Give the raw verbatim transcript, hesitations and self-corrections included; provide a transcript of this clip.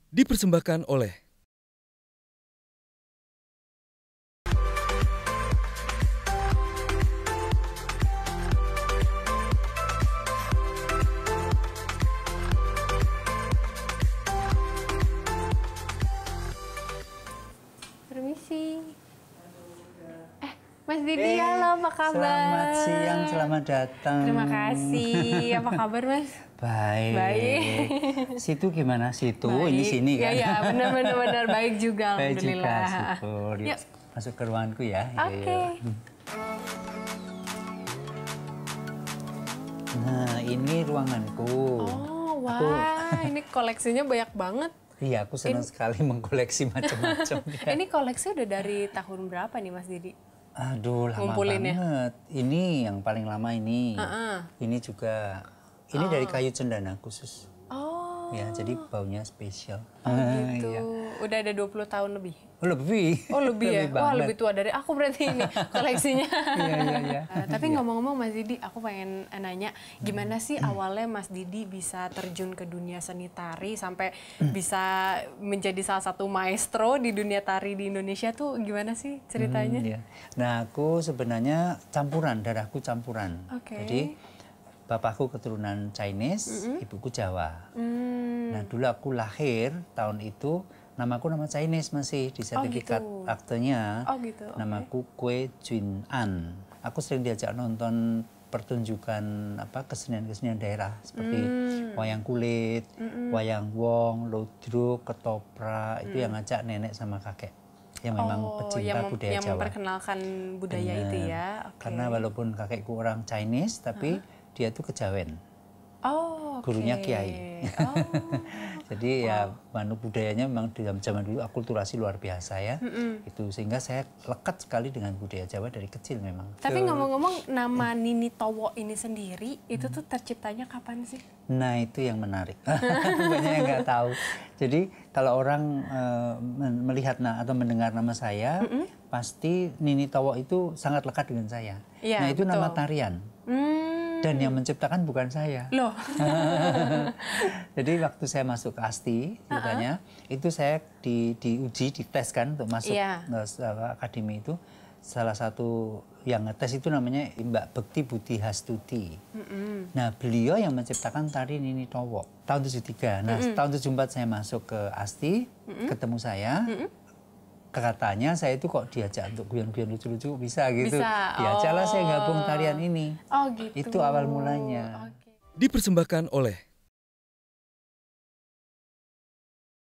Dipersembahkan oleh Permisi. Eh, Mas Didi, eh, halo, apa kabar? Selamat siang, selamat datang. Terima kasih. Apa kabar, Mas? Baik. Baik. Situ gimana? Situ, baik. ini sini kan? Iya, ya, benar-benar benar baik juga. Baik Alhamdulillah. juga, syukur. Yuk, masuk ke ruanganku ya. Oke. Okay. Nah, ini ruanganku. Oh, wah. Aku... ini koleksinya banyak banget. Iya, aku senang ini... sekali mengkoleksi macam-macam. Ya. Ini koleksi udah dari tahun berapa nih, Mas Didi? Aduh, lama banget. Ya? Ini yang paling lama ini. Uh-uh. Ini juga, ini uh. dari kayu cendana khusus. Oh. Ya, jadi baunya spesial. Oh gitu. Iya. Udah ada dua puluh tahun lebih? Oh, lebih. Oh, lebih ya? Lebih Wah, lebih tua dari aku berarti ini koleksinya. Iya, iya, iya. Uh, tapi ngomong-ngomong Mas Didi, aku pengen nanya, gimana sih hmm. awalnya Mas Didi bisa terjun ke dunia seni tari sampai hmm. bisa menjadi salah satu maestro di dunia tari di Indonesia tuh gimana sih ceritanya? Hmm, iya. Nah, aku sebenarnya campuran, darahku campuran. Oke. Okay. Jadi, bapakku keturunan Chinese, mm-hmm. ibuku Jawa. Mm. Nah, dulu aku lahir tahun itu, namaku nama Chinese masih di sertifikat oh, gitu. aktenya. Oh gitu. Namaku okay. Kue Jun An. Aku sering diajak nonton pertunjukan apa kesenian-kesenian daerah seperti mm. wayang kulit, mm-mm. wayang wong, ludruk, ketoprak. Mm. Itu yang ngajak nenek sama kakek. Yang memang oh, pecinta yang budaya yang Jawa. Yang memperkenalkan budaya Bener. Itu ya. Okay. Karena walaupun kakekku orang Chinese, tapi huh? dia itu kejawen. Oh, okay. Gurunya kiai. Oh. Jadi wow. ya manu budayanya memang di zaman dulu akulturasi luar biasa ya. Mm-mm. Itu sehingga saya lekat sekali dengan budaya Jawa dari kecil memang. Tapi ngomong-ngomong nama Nini Towo ini sendiri itu tuh terciptanya kapan sih? Nah, itu yang menarik. Banyak yang nggak tahu. Jadi kalau orang uh, melihat nah, atau mendengar nama saya, mm-mm. pasti Nini Towo itu sangat lekat dengan saya. Ya, nah, itu betul. Nama tarian. Mm. Dan yang menciptakan bukan saya. Loh. Jadi waktu saya masuk ke ASTI, ceritanya, uh-uh. itu saya di, diuji, dites kan untuk masuk yeah. uh, akademi itu. Salah satu yang ngetes itu namanya Mbak Bekti Budi Hastuti. Mm-hmm. Nah, beliau yang menciptakan tari Nini Towo tahun tujuh puluh tiga. Nah, mm-hmm. tahun tujuh puluh empat saya masuk ke ASTI, mm-hmm. ketemu saya. Mm-hmm. Katanya saya itu kok diajak untuk guyon-guyon lucu-lucu bisa gitu. Bisa. Diajaklah oh. saya gabung tarian ini. Oh gitu. Itu awal mulanya. Okay. Dipersembahkan oleh